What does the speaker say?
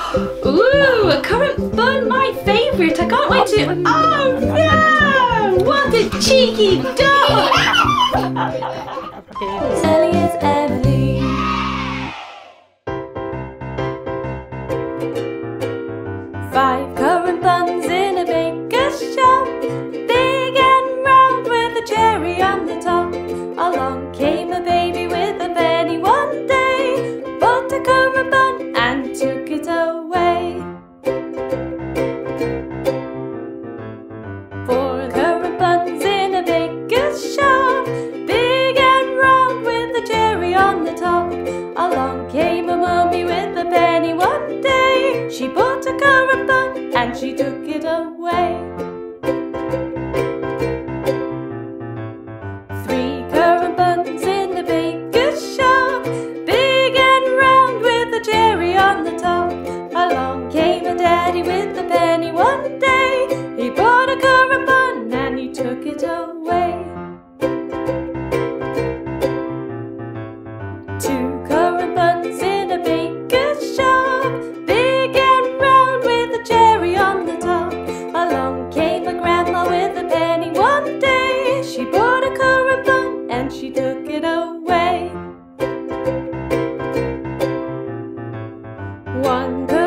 Ooh, a currant bun, my favourite. I can't wait to. Oh no! What a cheeky dog! Ellie is Emily. 5 currant buns in a baker's shop, big and round with a cherry on the top. Along came a baby with a penny one day, bought a currant bun and took it away. 4 currant buns in a baker's shop, big and round with a cherry on the top. Along came a mummy with a penny one day, she bought a currant bun and she took it away. 3 currant buns in the baker's shop, big and round with a cherry on the top. Along came a daddy with a penny one day, he bought a currant bun and he took it away. 2 currant buns in a baker's shop, big and round with a cherry on the top. Along came a grandma with a penny one day, she bought a currant bun and she took it away. 1